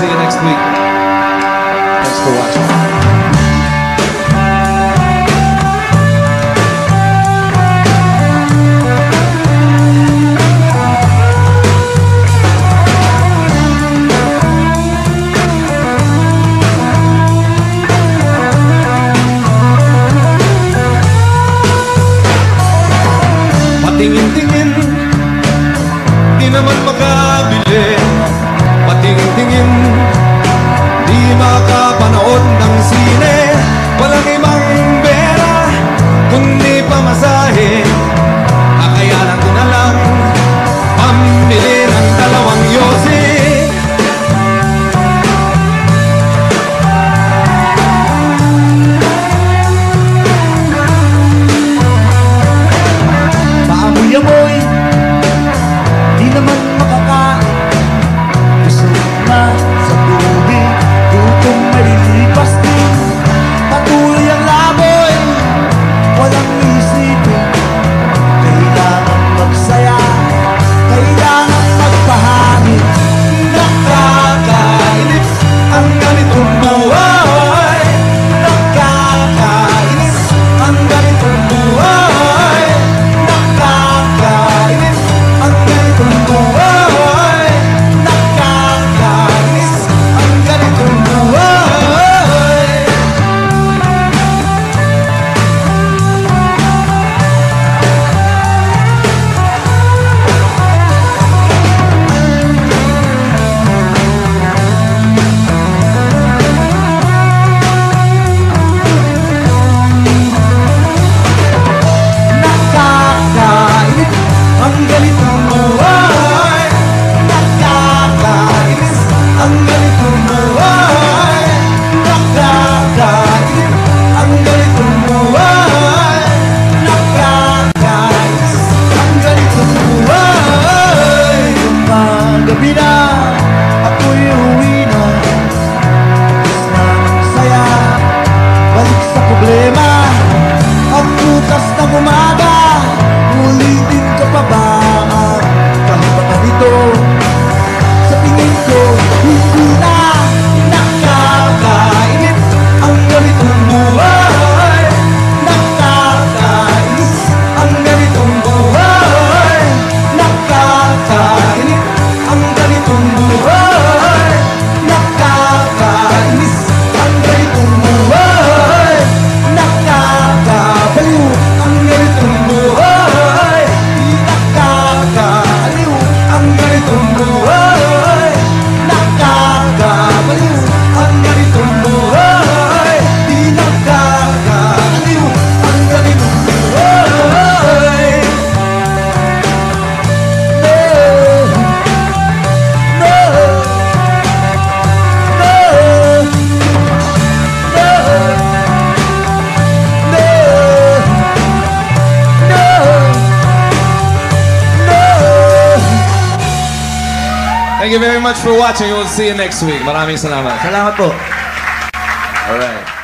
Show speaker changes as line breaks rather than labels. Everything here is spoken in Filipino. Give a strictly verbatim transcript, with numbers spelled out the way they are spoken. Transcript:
see you next week. Thanks for watching.
Patingin-tingin, di naman makabili. Patingin-tingin, di makapanood ng sine. Walang ibang pera, kundi pamasahe. Kakayanan ko na lang pambili ng dalawang yosi.
Amoy, di naman makakain. Gusto na sa tubig, gutom malilipas din. Patuloy ang laboy, walang isipin. Kailangan magsaya, kailangan magpahangin. Nakakainis ang ganitong buhay. Nakakainis ang ganitong buhay. Ang bukas ng umaga, ulitin ka pa ba? Kahit pa ganito, sa tingin ko, hindi na nakakainip ang ganitong buhay. Nakakainis ang ganitong buhay. Nakakainip ang ganitong buhay. Nakakainis ang ganitong buhay. Nakakabaliw ang ganitong buhay. Nakakaliw ang ganitong buhay. Nakakabaliw ang ganitong buhay. Di nakakaliw ang ganitong buhay. No, no,
Thank you very much for watching. We'll see you next week. Maraming salamat.
salamat po.
All right.